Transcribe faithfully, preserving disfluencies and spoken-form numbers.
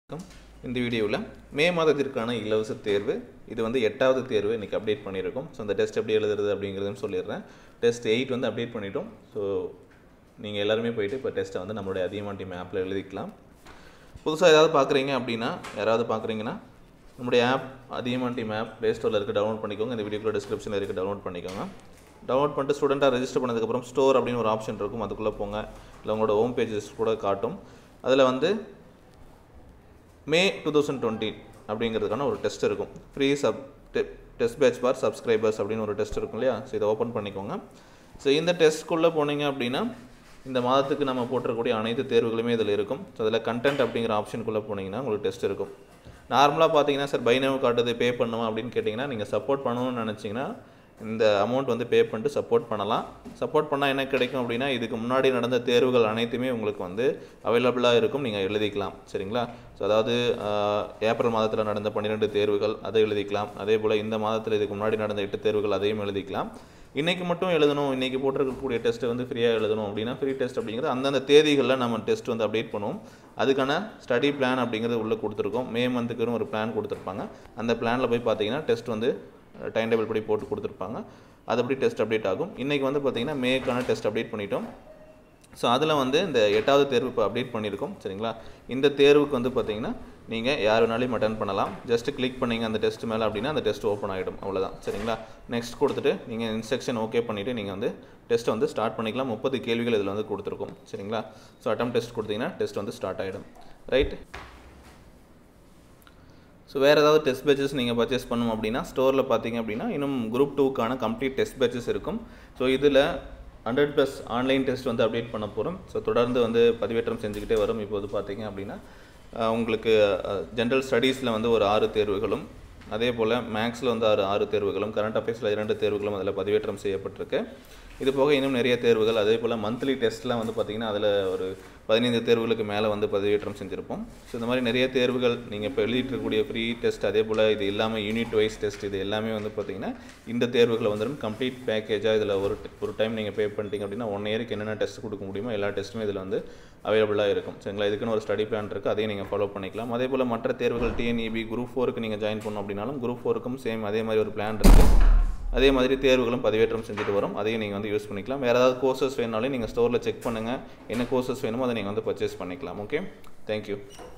இந்த வீடியோவில் மே மாதத்திற்கான இலவச தேர்வு இது வந்து எட்டாவது தேர்வு இன்னைக்கு அப்டேட் பண்ணியிருக்கோம். ஸோ அந்த டெஸ்ட் எப்படி எழுதுறது அப்படிங்கிறதும் சொல்லிடுறேன். டெஸ்ட் எயிட் வந்து அப்டேட் பண்ணிட்டோம். ஸோ நீங்கள் எல்லாருமே போயிட்டு இப்போ டெஸ்ட்டை வந்து நம்மளுடைய அதியமான் டீம் ஆப்பில் எழுதிக்கலாம். புதுசாக ஏதாவது பார்க்குறீங்க அப்படின்னா யாராவது பார்க்குறீங்கன்னா நம்முடைய app Athiyaman team app play ஸ்டோரில் இருக்குது, டவுன்லோட் பண்ணிக்கோங்க. இந்த வீடியோக்குள்ள டிஸ்கிரிப்ஷனில் இருக்குது, டவுன்லோட் பண்ணிக்கோங்க. டவுன்லோட் பண்ணிட்டு ஸ்டூடெண்ட்டாக ரெஜிஸ்டர் பண்ணதுக்கப்புறம் ஸ்டோர் அப்படின்னு ஒரு ஆப்ஷன் இருக்கும், அதுக்குள்ளே போங்க. இல்லை உங்களோட ஹோம் பேஜஸ் கூட காட்டும். அதில் வந்து மே டூ தௌசண்ட் டுவெண்ட்டி அப்படிங்கிறதுக்கான ஒரு டெஸ்ட் இருக்கும். Free sub test batch for subscribers அப்படின்னு ஒரு டெஸ்ட் இருக்கும் இல்லையா? ஸோ இதை ஓப்பன் பண்ணிக்கோங்க. ஸோ இந்த டெஸ்ட்குள்ளே போனீங்க அப்படின்னா இந்த மாதத்துக்கு நம்ம போட்டிருக்கக்கூடிய அனைத்து தேர்வுகளுமே இதில் இருக்கும். ஸோ அதில் கண்டென்ட் அப்படிங்கிற ஆப்ஷனுக்குள்ளே போனீங்கன்னா உங்களுக்கு டெஸ்ட் இருக்கும். நார்மலாக பார்த்தீங்கன்னா சார் பைனவ் காட்டுது பே பண்ணுவோம் அப்படின்னு கேட்டிங்கன்னா நீங்கள் சப்போர்ட் பண்ணணும்னு நினச்சிங்கன்னா இந்த அமௌண்ட் வந்து பே பண்ணிட்டு சப்போர்ட் பண்ணலாம். சப்போர்ட் பண்ணால் என்ன கிடைக்கும் அப்படின்னா இதுக்கு முன்னாடி நடந்த தேர்வுகள் அனைத்துமே உங்களுக்கு வந்து அவைலபிளாக இருக்கும், நீங்கள் எழுதிக்கலாம். சரிங்களா? ஸோ அதாவது ஏப்ரல் மாதத்தில் நடந்த பன்னிரெண்டு தேர்வுகள் அதை எழுதிக்கலாம். அதே போல் இந்த மாதத்தில் இதுக்கு முன்னாடி நடந்த எட்டு தேர்வுகள் அதையும் எழுதிக்கலாம். இன்றைக்கி மட்டும் எழுதணும், இன்றைக்கி போட்டிருக்கக்கூடிய டெஸ்ட்டு வந்து ஃப்ரீயாக எழுதணும் அப்படின்னா ஃப்ரீ டெஸ்ட் அப்படிங்கிறது அந்தந்த தேதிகளில் நம்ம டெஸ்ட் வந்து அப்டேட் பண்ணுவோம். அதுக்கான ஸ்டடி பிளான் அப்படிங்கிறது உள்ளே கொடுத்துருக்கோம். மே மந்த்துக்குன்னு ஒரு பிளான் கொடுத்துருப்பாங்க. அந்த பிளானில் போய் பார்த்தீங்கன்னா டெஸ்ட் வந்து டைம் டேபிள் படி போட்டு கொடுத்துருப்பாங்க. அது அப்படி டெஸ்ட் அப்டேட் ஆகும். இன்றைக்கி வந்து பார்த்திங்கன்னா மேக்கான டெஸ்ட் அப்டேட் பண்ணிட்டோம். ஸோ அதில் வந்து இந்த எட்டாவது தேர்வு இப்போ அப்டேட் பண்ணியிருக்கோம். சரிங்களா? இந்த தேர்வுக்கு வந்து பார்த்திங்கன்னா நீங்கள் யார் வேணாலையும் அட்டன் பண்ணலாம். ஜஸ்ட் கிளிக் பண்ணிங்க அந்த டெஸ்ட் மேலே அப்படின்னா அந்த டெஸ்ட் ஓப்பன் ஆகிடும். அவ்வளோதான். சரிங்களா? நெக்ஸ்ட் கொடுத்துட்டு நீங்கள் இன்ஸ்ட்ரக்ஷன் ஓகே பண்ணிவிட்டு நீங்கள் வந்து டெஸ்ட்டை வந்து ஸ்டார்ட் பண்ணிக்கலாம். முப்பது கேள்விகள் இதில் வந்து கொடுத்துருக்கும். சரிங்களா? ஸோ அட்டம் டெஸ்ட் கொடுத்தீங்கன்னா டெஸ்ட் வந்து ஸ்டார்ட் ஆகிடும். ரைட்? ஸோ வேறு ஏதாவது டெஸ்ட் பேட்சஸ் நீங்கள் பர்ச்சேஸ் பண்ணணும் அப்படின்னா ஸ்டோரில் பார்த்தீங்க அப்படின்னா இன்னும் குரூப் டூக்கான கம்ப்ளீட் டெஸ்ட் பேட்சஸ் இருக்கும். ஸோ இதில் ஹண்ட்ரட் ப்ளஸ் ஆன்லைன் டெஸ்ட் வந்து அப்டேட் பண்ண போகிறோம். ஸோ தொடர்ந்து வந்து பதிவேற்றம் செஞ்சுக்கிட்டே வரும். இப்போது பார்த்தீங்க அப்படின்னா உங்களுக்கு ஜென்ரல் ஸ்டடீஸில் வந்து ஒரு ஆறு தேர்வுகளும், அதே போல் மேக்ஸில் வந்து ஆறு ஆறு தேர்வுகளும், கரண்ட் அஃபேர்ஸில் இரண்டு தேர்வுகளும் அதில் பதிவேற்றம் செய்யப்பட்டிருக்கு. இது போக இன்னும் நிறைய தேர்வுகள், அதே போல் மந்த்லி டெஸ்ட்லாம் வந்து பார்த்திங்கன்னா அதில் ஒரு பதினைந்து தேர்வுகளுக்கு மேலே வந்து பதிவேற்றம் செஞ்சுருப்போம். ஸோ இந்த மாதிரி நிறைய தேர்வுகள் நீங்கள் இப்போ எழுதிட்டு இருக்கக்கூடிய ஃப்ரீ டெஸ்ட், அதே போல் இது எல்லாமே யூனிட் வைஸ் டெஸ்ட், இது எல்லாமே வந்து பார்த்திங்கன்னா இந்த தேர்வுகளை வந்துடும் கம்ப்ளீட் பேக்கேஜாக. இதில் ஒரு ஒரு டைம் நீங்கள் பே பண்ணிட்டீங்க அப்படின்னா ஒன் இயருக்கு என்னென்ன டெஸ்ட் கொடுக்க முடியுமோ எல்லா டெஸ்ட்டுமே இதில் வந்து அவைலபிளாக இருக்கும். சரிங்களா? இதுக்குன்னு ஒரு ஸ்டடி பிளான் இருக்குது, அதையும் நீங்கள் ஃபாலோ பண்ணிக்கலாம். அதே போல் மற்ற தேர்வுகள் டிஎன்இபி குரூப் ஃபோருக்கு நீங்கள் ஜாயின் பண்ணணும் அப்படின்னாலும் குரூப் ஃபோருக்கும் சேம் அதே மாதிரி ஒரு பிளான் இருக்குது. அதே மாதிரி தேர்வுகளும் பதிவேற்றம் செஞ்சுட்டு வரும், அதையும் நீங்கள் வந்து யூஸ் பண்ணிக்கலாம். வேறு ஏதாவது கோர்சஸ் வேணுனாலும் நீங்கள் ஸ்டோரில் செக் பண்ணுங்கள், என்ன கோர்சஸ் வேணுமோ அதை நீங்கள் வந்து பர்ச்சேஸ் பண்ணிக்கலாம். Okay, thank you.